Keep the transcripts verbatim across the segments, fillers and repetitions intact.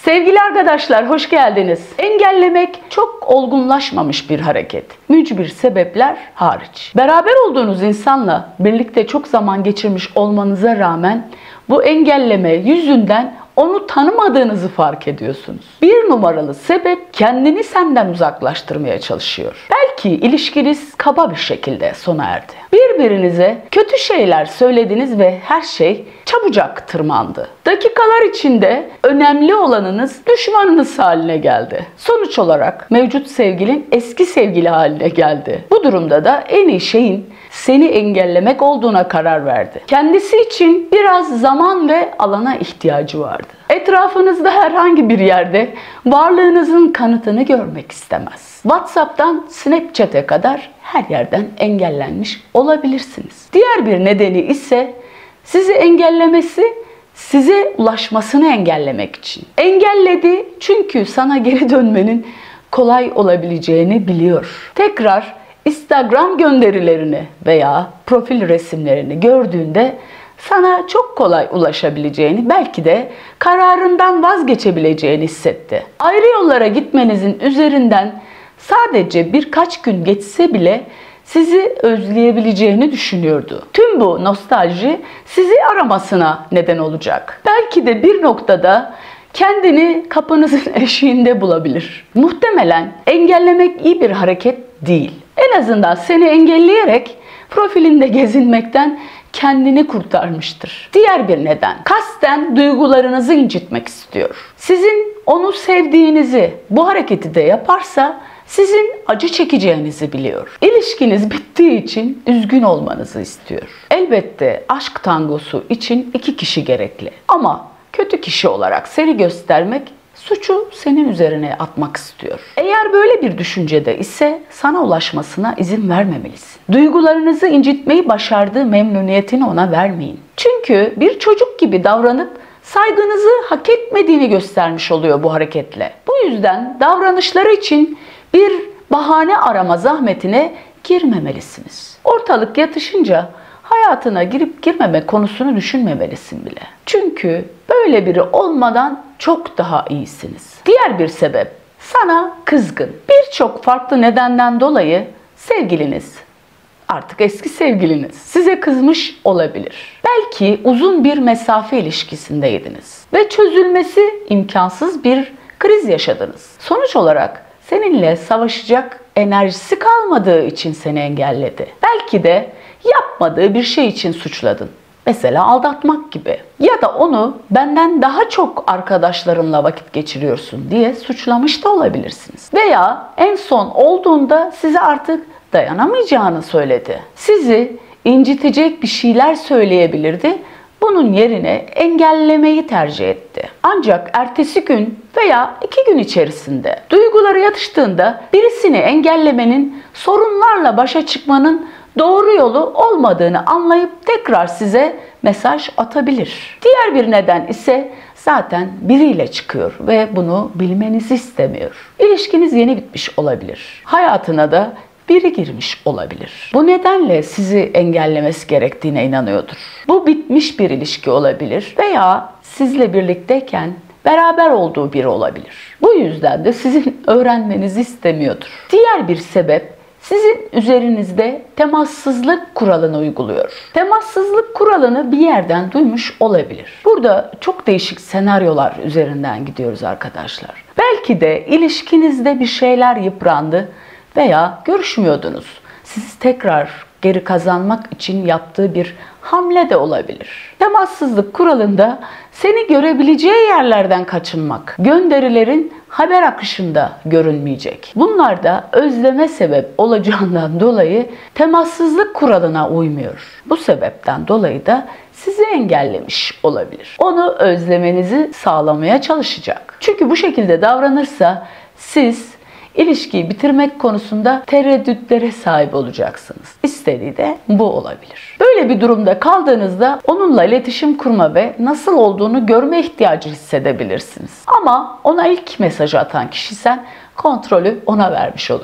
Sevgili arkadaşlar, hoş geldiniz. Engellemek çok olgunlaşmamış bir hareket. Mücbir sebepler hariç. Beraber olduğunuz insanla birlikte çok zaman geçirmiş olmanıza rağmen bu engelleme yüzünden onu tanımadığınızı fark ediyorsunuz. Bir numaralı sebep kendini senden uzaklaştırmaya çalışıyor. Belki ilişkiniz kaba bir şekilde sona erdi. Birbirinize kötü şeyler söylediniz ve her şey çabucak tırmandı. Dakikalar içinde önemli olanınız düşmanınız haline geldi. Sonuç olarak mevcut sevgilin eski sevgili haline geldi. Bu durumda da en iyi şeyin seni engellemek olduğuna karar verdi. Kendisi için biraz zaman ve alana ihtiyacı vardı. Etrafınızda herhangi bir yerde varlığınızın kanıtını görmek istemez. WhatsApp'tan Snapchat'e kadar her yerden engellenmiş olabilirsiniz. Diğer bir nedeni ise sizi engellemesi, size ulaşmasını engellemek için. Engelledi çünkü sana geri dönmenin kolay olabileceğini biliyor. Tekrar Instagram gönderilerini veya profil resimlerini gördüğünde sana çok kolay ulaşabileceğini, belki de kararından vazgeçebileceğini hissetti. Ayrı yollara gitmenizin üzerinden sadece birkaç gün geçse bile sizi özleyebileceğini düşünüyordu. Tüm bu nostalji sizi aramasına neden olacak. Belki de bir noktada kendini kapınızın eşiğinde bulabilir. Muhtemelen engellemek iyi bir hareket değil. En azından seni engelleyerek profilinde gezinmekten kendini kurtarmıştır. Diğer bir neden, kasten duygularınızı incitmek istiyor. Sizin onu sevdiğinizi bu hareketi de yaparsa sizin acı çekeceğinizi biliyor. İlişkiniz bittiği için üzgün olmanızı istiyor. Elbette aşk tangosu için iki kişi gerekli. Ama kötü kişi olarak seni göstermek, suçu senin üzerine atmak istiyor. Eğer böyle bir düşüncede ise sana ulaşmasına izin vermemelisin. Duygularınızı incitmeyi başardığı memnuniyetini ona vermeyin. Çünkü bir çocuk gibi davranıp saygınızı hak etmediğini göstermiş oluyor bu hareketle. Bu yüzden davranışları için bir bahane arama zahmetine girmemelisiniz. Ortalık yatışınca hayatına girip girmeme konusunu düşünmemelisin bile. Çünkü böyle biri olmadan çok daha iyisiniz. Diğer bir sebep, sana kızgın. Birçok farklı nedenden dolayı sevgiliniz, artık eski sevgiliniz size kızmış olabilir. Belki uzun bir mesafe ilişkisindeydiniz ve çözülmesi imkansız bir kriz yaşadınız. Sonuç olarak seninle savaşacak enerjisi kalmadığı için seni engelledi. Belki de yapmadığı bir şey için suçladın. Mesela aldatmak gibi. Ya da onu benden daha çok arkadaşlarınla vakit geçiriyorsun diye suçlamış da olabilirsiniz. Veya en son olduğunda size artık dayanamayacağını söyledi. Sizi incitecek bir şeyler söyleyebilirdi. Bunun yerine engellemeyi tercih etti. Ancak ertesi gün veya iki gün içerisinde duyguları yatıştığında birisini engellemenin sorunlarla başa çıkmanın doğru yolu olmadığını anlayıp tekrar size mesaj atabilir. Diğer bir neden ise zaten biriyle çıkıyor ve bunu bilmenizi istemiyor. İlişkiniz yeni bitmiş olabilir. Hayatına da biri girmiş olabilir. Bu nedenle sizi engellemesi gerektiğine inanıyordur. Bu bitmiş bir ilişki olabilir veya sizle birlikteyken beraber olduğu biri olabilir. Bu yüzden de sizin öğrenmenizi istemiyordur. Diğer bir sebep, sizin üzerinizde temassızlık kuralını uyguluyor. Temassızlık kuralını bir yerden duymuş olabilir. Burada çok değişik senaryolar üzerinden gidiyoruz arkadaşlar. Belki de ilişkinizde bir şeyler yıprandı veya görüşmüyordunuz. Sizi tekrar geri kazanmak için yaptığı bir hamle de olabilir. Temassızlık kuralında seni görebileceği yerlerden kaçınmak, gönderilerin haber akışında görünmeyecek. Bunlar da özleme sebep olacağından dolayı temassızlık kuralına uymuyor. Bu sebepten dolayı da sizi engellemiş olabilir. Onu özlemenizi sağlamaya çalışacak. Çünkü bu şekilde davranırsa siz İlişkiyi bitirmek konusunda tereddütlere sahip olacaksınız. İstediği de bu olabilir. Böyle bir durumda kaldığınızda onunla iletişim kurma ve nasıl olduğunu görme ihtiyacı hissedebilirsiniz. Ama ona ilk mesajı atan kişi sen, kontrolü ona vermiş olursun.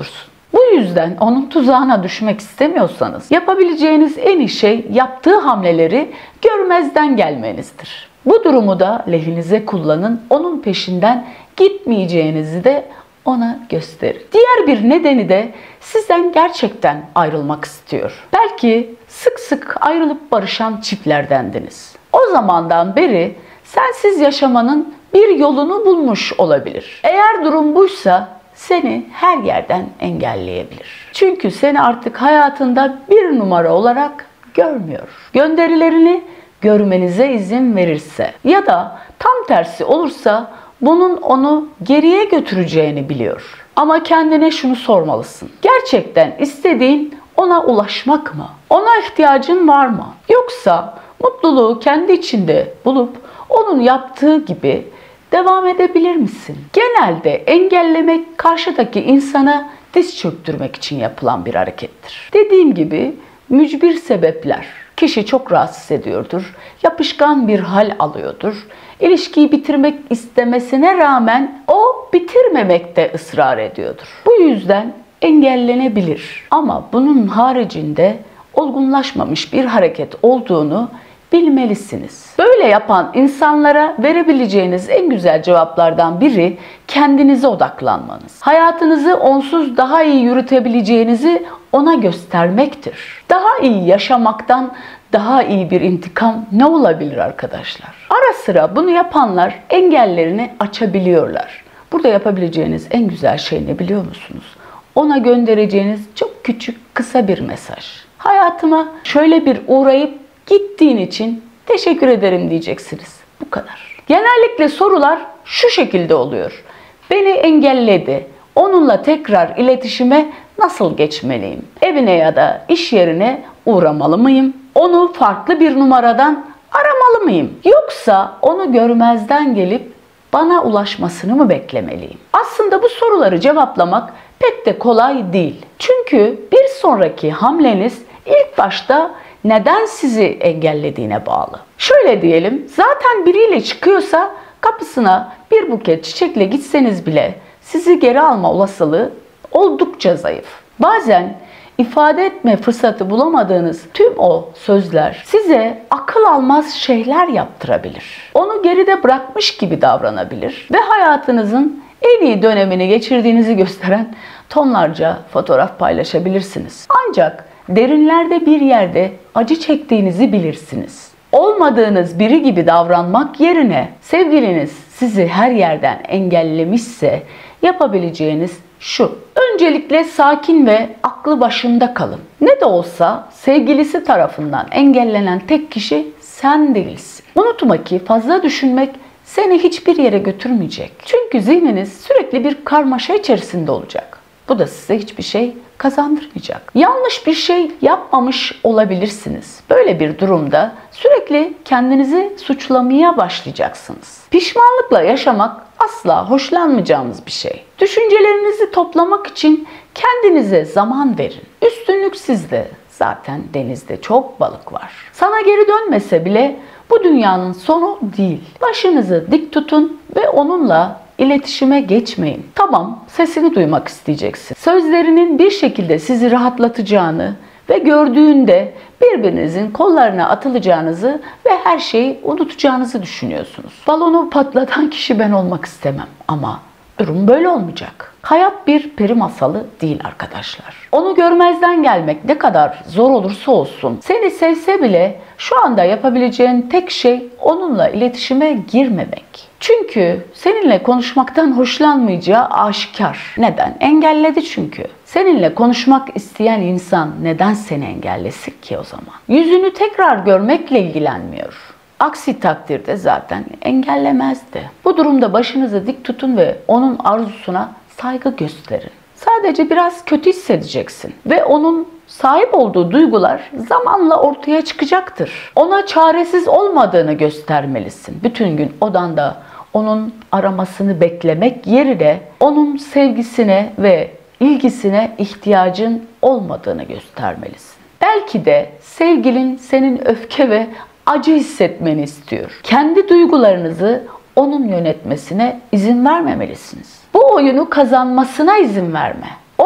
Bu yüzden onun tuzağına düşmek istemiyorsanız yapabileceğiniz en iyi şey yaptığı hamleleri görmezden gelmenizdir. Bu durumu da lehinize kullanın, onun peşinden gitmeyeceğinizi de ona gösterin. Diğer bir nedeni de sizden gerçekten ayrılmak istiyor. Belki sık sık ayrılıp barışan çiftlerdendiniz. O zamandan beri sensiz yaşamanın bir yolunu bulmuş olabilir. Eğer durum buysa seni her yerden engelleyebilir. Çünkü seni artık hayatında bir numara olarak görmüyor. Gönderilerini görmenize izin verirse ya da tam tersi olursa bunun onu geriye götüreceğini biliyor. Ama kendine şunu sormalısın. Gerçekten istediğin ona ulaşmak mı? Ona ihtiyacın var mı? Yoksa mutluluğu kendi içinde bulup onun yaptığı gibi devam edebilir misin? Genelde engellemek karşıdaki insana diz çöktürmek için yapılan bir harekettir. Dediğim gibi mücbir sebepler kişi çok rahatsız ediyordur, yapışkan bir hal alıyordur. İlişkiyi bitirmek istemesine rağmen o bitirmemekte ısrar ediyordur. Bu yüzden engellenebilir. Ama bunun haricinde olgunlaşmamış bir hareket olduğunu bilmelisiniz. Böyle yapan insanlara verebileceğiniz en güzel cevaplardan biri kendinize odaklanmanız. Hayatınızı onsuz daha iyi yürütebileceğinizi ona göstermektir. Daha iyi yaşamaktan daha iyi bir intikam ne olabilir arkadaşlar? Ara sıra bunu yapanlar engellerini açabiliyorlar. Burada yapabileceğiniz en güzel şey ne biliyor musunuz? Ona göndereceğiniz çok küçük, kısa bir mesaj. Hayatıma şöyle bir uğrayıp gittiğin için teşekkür ederim diyeceksiniz. Bu kadar. Genellikle sorular şu şekilde oluyor. Beni engelledi. Onunla tekrar iletişime nasıl geçmeliyim? Evine ya da iş yerine uğramalı mıyım? Onu farklı bir numaradan aramalı mıyım? Yoksa onu görmezden gelip bana ulaşmasını mı beklemeliyim? Aslında bu soruları cevaplamak pek de kolay değil. Çünkü bir sonraki hamleniz ilk başta neden sizi engellediğine bağlı. Şöyle diyelim, zaten biriyle çıkıyorsa kapısına bir buket çiçekle gitseniz bile sizi geri alma olasılığı oldukça zayıf. Bazen ifade etme fırsatı bulamadığınız tüm o sözler size akıl almaz şeyler yaptırabilir. Onu geride bırakmış gibi davranabilir ve hayatınızın en iyi dönemini geçirdiğinizi gösteren tonlarca fotoğraf paylaşabilirsiniz. Ancak derinlerde bir yerde acı çektiğinizi bilirsiniz. Olmadığınız biri gibi davranmak yerine sevgiliniz sizi her yerden engellemişse yapabileceğiniz şu. Öncelikle sakin ve aklı başında kalın. Ne de olsa sevgilisi tarafından engellenen tek kişi sen değilsin. Unutma ki fazla düşünmek seni hiçbir yere götürmeyecek. Çünkü zihniniz sürekli bir karmaşa içerisinde olacak. Bu da size hiçbir şey kazandırmayacak. Yanlış bir şey yapmamış olabilirsiniz. Böyle bir durumda sürekli kendinizi suçlamaya başlayacaksınız. Pişmanlıkla yaşamak asla hoşlanmayacağınız bir şey. Düşüncelerinizi toplamak için kendinize zaman verin. Üstünlük sizde. Zaten denizde çok balık var. Sana geri dönmese bile bu dünyanın sonu değil. Başınızı dik tutun ve onunla İletişime geçmeyin. Tamam, sesini duymak isteyeceksin. Sözlerinin bir şekilde sizi rahatlatacağını ve gördüğünde birbirinizin kollarına atılacağınızı ve her şeyi unutacağınızı düşünüyorsunuz. Balonu patlatan kişi ben olmak istemem ama durum böyle olmayacak. Hayat bir peri masalı değil arkadaşlar. Onu görmezden gelmek ne kadar zor olursa olsun, seni sevse bile şu anda yapabileceğin tek şey onunla iletişime girmemek. Çünkü seninle konuşmaktan hoşlanmayacağı aşikar. Neden? Engelledi çünkü. Seninle konuşmak isteyen insan neden seni engellesin ki o zaman? Yüzünü tekrar görmekle ilgilenmiyor. Aksi takdirde zaten engellemezdi. Bu durumda başınızı dik tutun ve onun arzusuna saygı gösterin. Sadece biraz kötü hissedeceksin ve onun sahip olduğu duygular zamanla ortaya çıkacaktır. Ona çaresiz olmadığını göstermelisin. Bütün gün odanda onun aramasını beklemek yerine onun sevgisine ve ilgisine ihtiyacın olmadığını göstermelisin. Belki de sevgilin senin öfke ve acı hissetmeni istiyor. Kendi duygularınızı onun yönetmesine izin vermemelisiniz. Bu oyunu kazanmasına izin verme.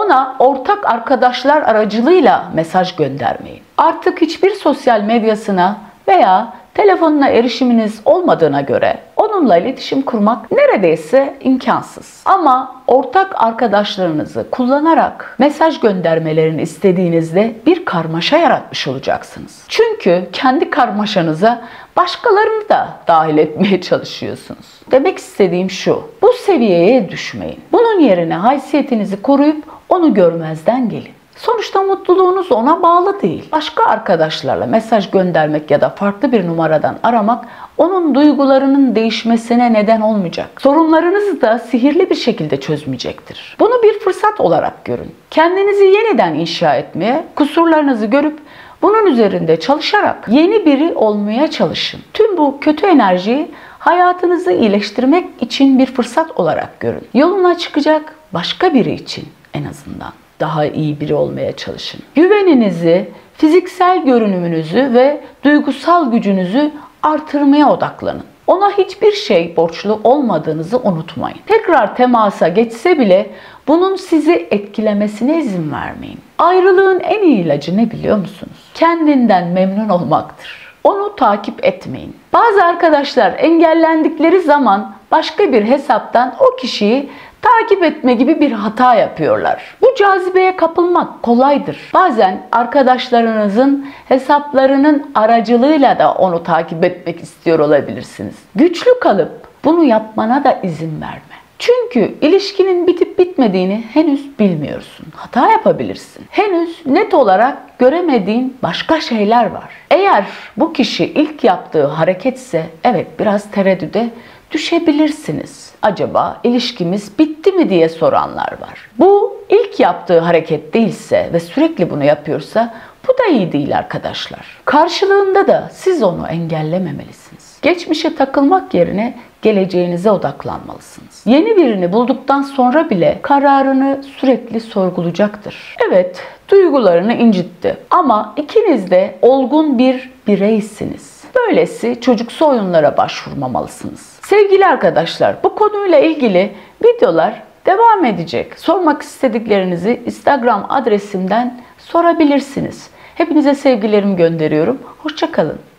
Ona ortak arkadaşlar aracılığıyla mesaj göndermeyin. Artık hiçbir sosyal medyasına veya telefonuna erişiminiz olmadığına göre onunla iletişim kurmak neredeyse imkansız. Ama ortak arkadaşlarınızı kullanarak mesaj göndermelerini istediğinizde bir karmaşa yaratmış olacaksınız. Çünkü kendi karmaşanıza başkalarını da dahil etmeye çalışıyorsunuz. Demek istediğim şu: bu seviyeye düşmeyin. Bunun yerine haysiyetinizi koruyup onu görmezden gelin. Sonuçta mutluluğunuz ona bağlı değil. Başka arkadaşlarla mesaj göndermek ya da farklı bir numaradan aramak onun duygularının değişmesine neden olmayacak. Sorunlarınızı da sihirli bir şekilde çözmeyecektir. Bunu bir fırsat olarak görün. Kendinizi yeniden inşa etmeye, kusurlarınızı görüp bunun üzerinde çalışarak yeni biri olmaya çalışın. Tüm bu kötü enerjiyi hayatınızı iyileştirmek için bir fırsat olarak görün. Yoluna çıkacak başka biri için en azından daha iyi biri olmaya çalışın. Güveninizi, fiziksel görünümünüzü ve duygusal gücünüzü artırmaya odaklanın. Ona hiçbir şey borçlu olmadığınızı unutmayın. Tekrar temasa geçse bile bunun sizi etkilemesine izin vermeyin. Ayrılığın en iyi ilacı ne biliyor musunuz? Kendinden memnun olmaktır. Onu takip etmeyin. Bazı arkadaşlar engellendikleri zaman başka bir hesaptan o kişiyi takip etme gibi bir hata yapıyorlar. Bu cazibeye kapılmak kolaydır. Bazen arkadaşlarınızın hesaplarının aracılığıyla da onu takip etmek istiyor olabilirsiniz. Güçlü kalıp bunu yapmana da izin verme. Çünkü ilişkinin bitip bitmediğini henüz bilmiyorsun. Hata yapabilirsin. Henüz net olarak göremediğin başka şeyler var. Eğer bu kişi ilk yaptığı hareketse evet biraz tereddüde düşebilirsiniz. Acaba ilişkimiz bitti mi diye soranlar var. Bu ilk yaptığı hareket değilse ve sürekli bunu yapıyorsa bu da iyi değil arkadaşlar. Karşılığında da siz onu engellememelisiniz. Geçmişe takılmak yerine geleceğinize odaklanmalısınız. Yeni birini bulduktan sonra bile kararını sürekli sorgulayacaktır. Evet, duygularını incitti ama ikiniz de olgun bir bireysiniz. Böylesi çocuksu oyunlara başvurmamalısınız. Sevgili arkadaşlar, bu konuyla ilgili videolar devam edecek. Sormak istediklerinizi Instagram adresimden sorabilirsiniz. Hepinize sevgilerimi gönderiyorum. Hoşça kalın.